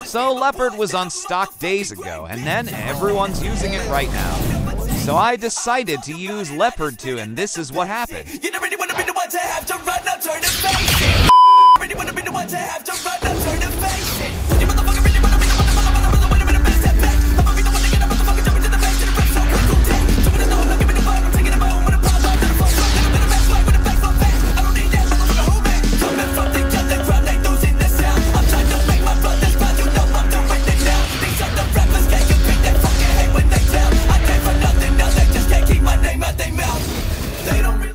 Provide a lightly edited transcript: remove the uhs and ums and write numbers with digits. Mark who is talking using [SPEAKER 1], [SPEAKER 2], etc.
[SPEAKER 1] So leopard was on stock days ago, and then everyone's using it right now. So I decided to use leopard 2, and this is what happened.
[SPEAKER 2] You don't really wanna be the one to